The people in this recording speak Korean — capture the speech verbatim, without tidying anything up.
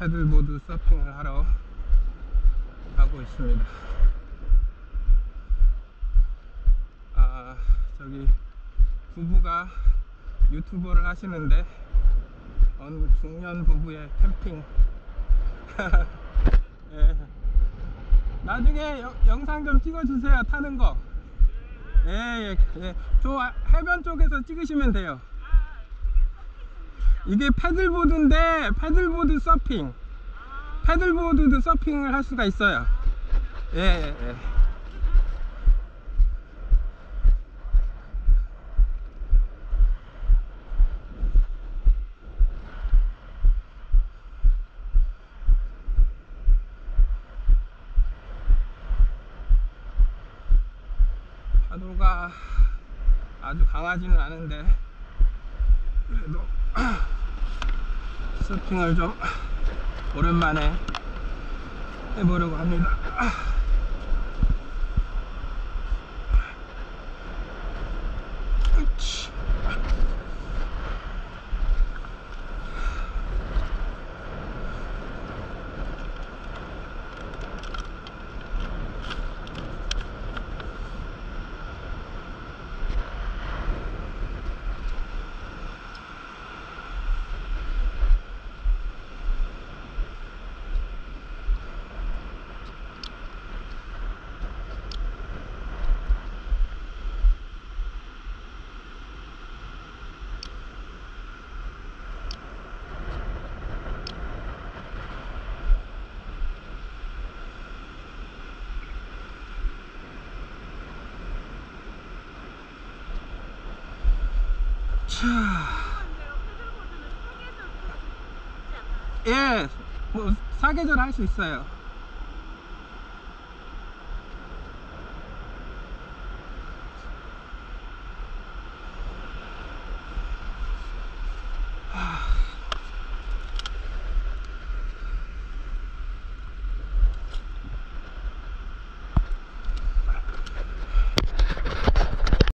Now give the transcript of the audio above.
패들보드 서핑을 하러 가고 있습니다. 아, 저기 부부가 유튜버를 하시는데 어느 중년 부부의 캠핑. 예. 나중에 여, 영상 좀 찍어주세요. 타는 거. 예, 예, 예. 저 해변 쪽에서 찍으시면 돼요. 이게 패들보드인데 패들보드 서핑. 패들보드도 서핑을 할 수가 있어요. 예, 예, 예. 파도가 아주 강하지는 않은데 그래도 서핑을 좀 오랜만에 해보려고 합니다. 예, 뭐 사계절 할 수 있어요.